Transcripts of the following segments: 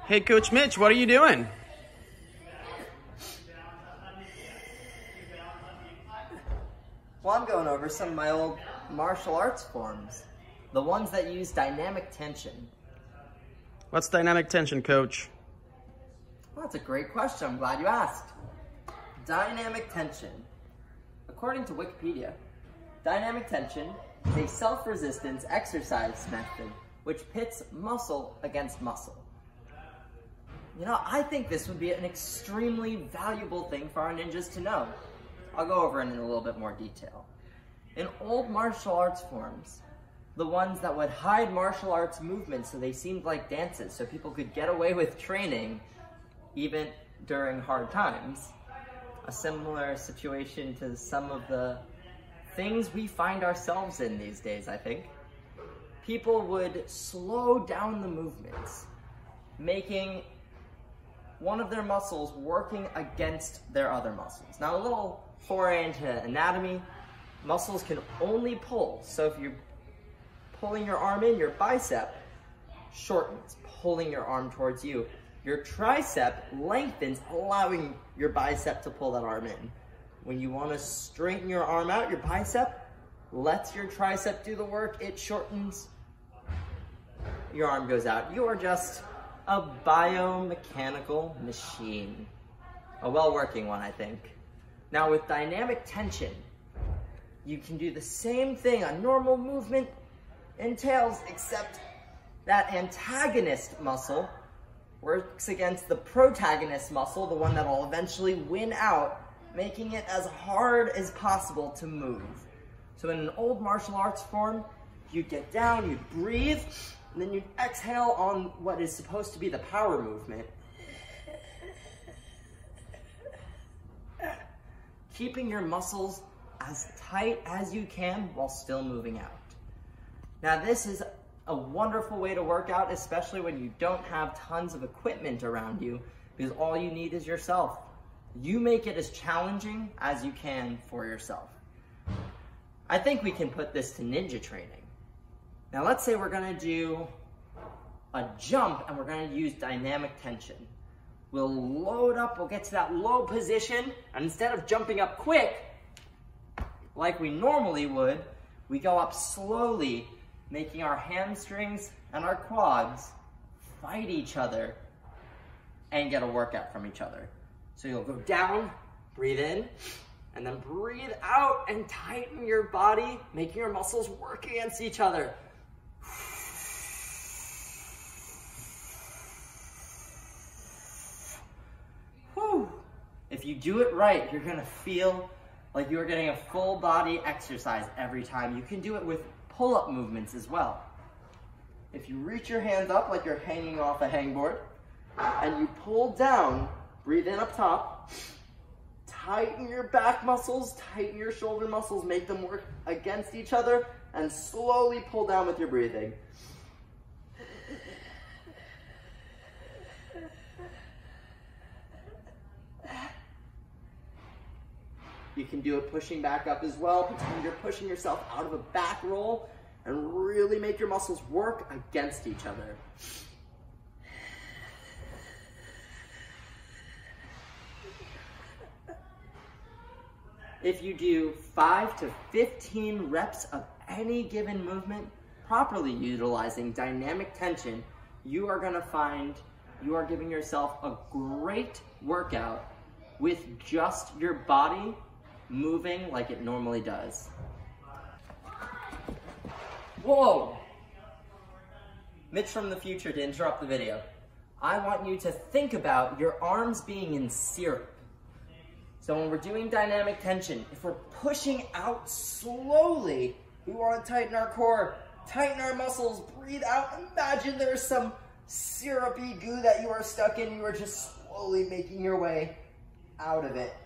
Hey, Coach Mitch, what are you doing? Well, I'm going over some of my old martial arts forms, the ones that use dynamic tension. What's dynamic tension, Coach? Well, that's a great question. I'm glad you asked. Dynamic tension. According to Wikipedia, dynamic tension is a self-resistance exercise method which pits muscle against muscle. You know, I think this would be an extremely valuable thing for our ninjas to know. I'll go over it in a little bit more detail. In old martial arts forms, the ones that would hide martial arts movements so they seemed like dances, so people could get away with training even during hard times. A similar situation to some of the things we find ourselves in these days, I think. People would slow down the movements, making one of their muscles working against their other muscles. Now, a little foray into anatomy. Muscles can only pull. So if you're pulling your arm in, your bicep shortens, pulling your arm towards you. Your tricep lengthens, allowing your bicep to pull that arm in. When you want to straighten your arm out, your bicep lets your tricep do the work. It shortens. Your arm goes out. You are just a biomechanical machine. A well-working one, I think. Now with dynamic tension, you can do the same thing a normal movement entails, except that antagonist muscle works against the protagonist muscle, the one that will eventually win out, making it as hard as possible to move. So in an old martial arts form, you'd get down, you'd breathe, and then you'd exhale on what is supposed to be the power movement. Keeping your muscles as tight as you can while still moving out. Now this is a wonderful way to work out, especially when you don't have tons of equipment around you, because all you need is yourself. You make it as challenging as you can for yourself. I think we can put this to ninja training. Now let's say we're gonna do a jump and we're gonna use dynamic tension. We'll load up, we'll get to that low position, and instead of jumping up quick, like we normally would, we go up slowly, making our hamstrings and our quads fight each other and get a workout from each other. So you'll go down, breathe in, and then breathe out and tighten your body, making your muscles work against each other. Whew. If you do it right, you're gonna feel like you're getting a full body exercise every time. You can do it with pull-up movements as well. If you reach your hands up like you're hanging off a hangboard, and you pull down, breathe in up top, tighten your back muscles, tighten your shoulder muscles, make them work against each other, and slowly pull down with your breathing. You can do it pushing back up as well. Pretend you're pushing yourself out of a back roll and really make your muscles work against each other. If you do 5 to 15 reps of any given movement, properly utilizing dynamic tension, you are gonna find you are giving yourself a great workout with just your body moving like it normally does. Whoa! Mitch from the future to interrupt the video. I want you to think about your arms being in syrup. So when we're doing dynamic tension, if we're pushing out slowly, we want to tighten our core, tighten our muscles, breathe out. Imagine there's some syrupy goo that you are stuck in. You are just slowly making your way out of it.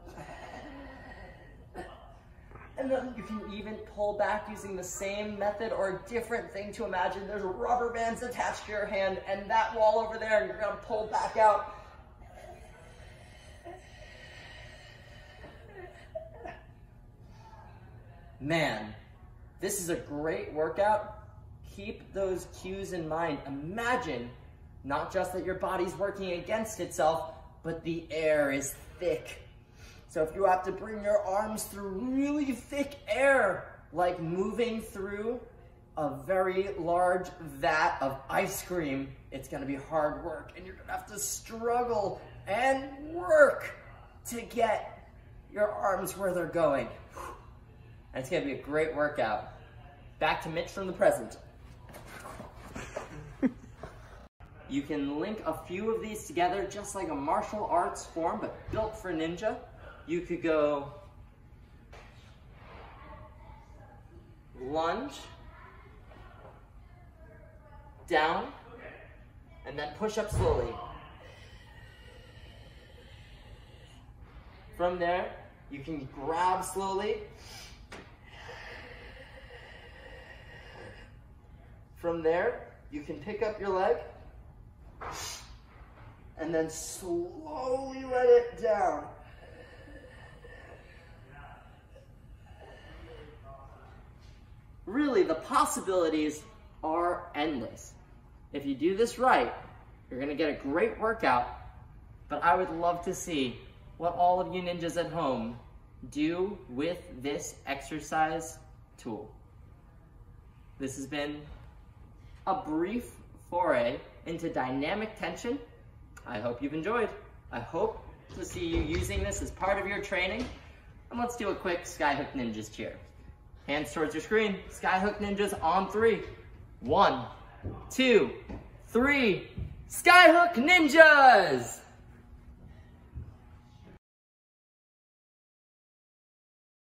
And then you can even pull back using the same method or a different thing to imagine. There's rubber bands attached to your hand and that wall over there, and you're gonna pull back out. Man, this is a great workout. Keep those cues in mind. Imagine Not just that your body's working against itself, but the air is thick. So if you have to bring your arms through really thick air, like moving through a very large vat of ice cream, it's gonna be hard work and you're gonna have to struggle and work to get your arms where they're going. And it's gonna be a great workout. Back to Mitch from the present. You can link a few of these together just like a martial arts form, but built for ninja. You could go lunge, down, and then push up slowly. From there, you can grab slowly. From there, you can pick up your leg and then slowly let it down. Really, the possibilities are endless. If you do this right, you're gonna get a great workout, but I would love to see what all of you ninjas at home do with this exercise tool. This has been a brief foray into dynamic tension. I hope you've enjoyed. I hope to see you using this as part of your training. And let's do a quick Skyhook Ninjas cheer. Hands towards your screen. Skyhook Ninjas on 3. 1, 2, 3. Skyhook Ninjas!